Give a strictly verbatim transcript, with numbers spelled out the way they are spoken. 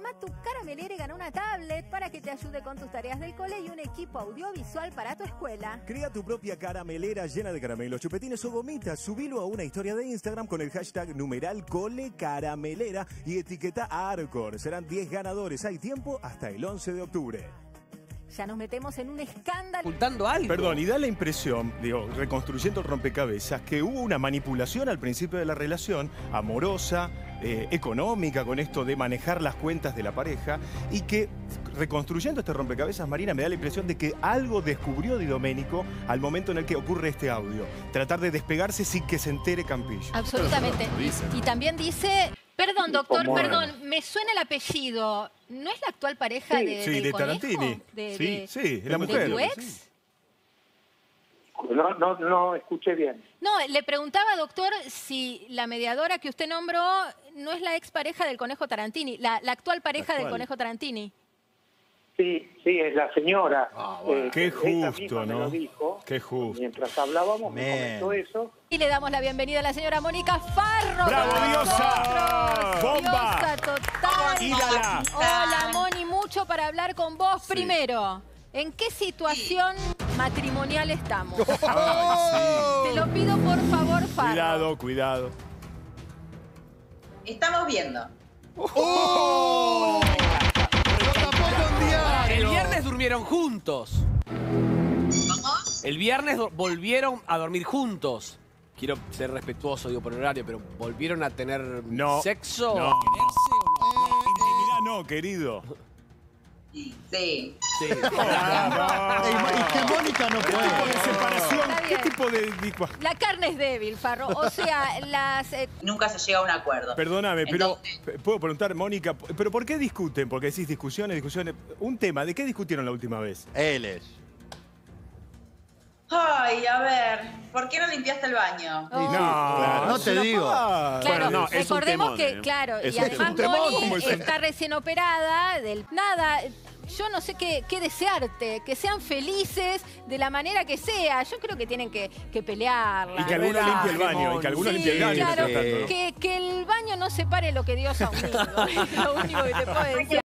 Arma tu caramelera y gana una tablet para que te ayude con tus tareas del cole y un equipo audiovisual para tu escuela. Crea tu propia caramelera llena de caramelos, chupetines o gomitas. Subilo a una historia de Instagram con el hashtag numeral colecaramelera y etiqueta a Arcor. Serán diez ganadores. Hay tiempo hasta el once de octubre. Ya nos metemos en un escándalo. Ocultando algo. Perdón, y da la impresión, digo, reconstruyendo el rompecabezas, que hubo una manipulación al principio de la relación, amorosa, eh, económica, con esto de manejar las cuentas de la pareja, y que reconstruyendo este rompecabezas, Marina, me da la impresión de que algo descubrió Di Domenico al momento en el que ocurre este audio. Tratar de despegarse sin que se entere Campillo. Absolutamente. Y, y también dice... Perdón, doctor, perdón, me suena el apellido. ¿No es la actual pareja sí. de, sí, del de conejo? Tarantini? De, sí, de, sí, es la mujer. ¿De tu ex? No, no, no escuché bien. No, le preguntaba, doctor, si la mediadora que usted nombró no es la ex pareja del conejo Tarantini, la, la actual pareja ¿La del actual? conejo Tarantini. Sí, sí, es la señora. Ah, bueno. eh, Qué ella justo, misma me ¿no? lo dijo. Qué justo. Mientras hablábamos, me Man. comentó eso. Y le damos la bienvenida a la señora Mónica Farro. ¡Bravo, con diosa! nosotros. ¡Bomba! Diosa total. ¡Ídala! Hola, Moni, mucho para hablar con vos. Sí. Primero, ¿en qué situación matrimonial estamos? Ay, Te lo pido por favor, sí. Farro. Cuidado, cuidado. Estamos viendo. ¡Oh! ¡Lo tapó con diario! El viernes durmieron juntos. ¿Cómo? El viernes do- volvieron a dormir juntos. Quiero ser respetuoso, digo, por el horario, pero ¿volvieron a tener No. sexo? No. ¿A quererse o no? Intimidad no, querido. Sí. Sí. Ah, Ey, no. es que Mónica no ¿Qué tipo de puede. separación? Está ¿Qué bien. tipo de...? de- La carne es débil, Farro. O sea, las... eh, Nunca se llega a un acuerdo. Perdóname, pero Entonces, puedo preguntar, Mónica, ¿pero por qué discuten? Porque decís discusiones, discusiones. Un tema, ¿de qué discutieron la última vez? Él es. Ay, a ver, ¿por qué no limpiaste el baño? Oh. claro, no es te una digo. pavada. Claro, Bueno, no, es un recordemos temón, que, ¿eh? claro, Es y un- además es un temón, Moni como el sen- está recién operada del nada. Yo no sé qué, qué desearte, que sean felices de la manera que sea. Yo creo que tienen que, que pelearla. Y que alguno Relaje, limpie el baño, y que alguno Sí, limpie el baño. claro, mientras tanto, ¿no? que, que el baño no separe lo que Dios ha unido. Es lo único que te puedo decir.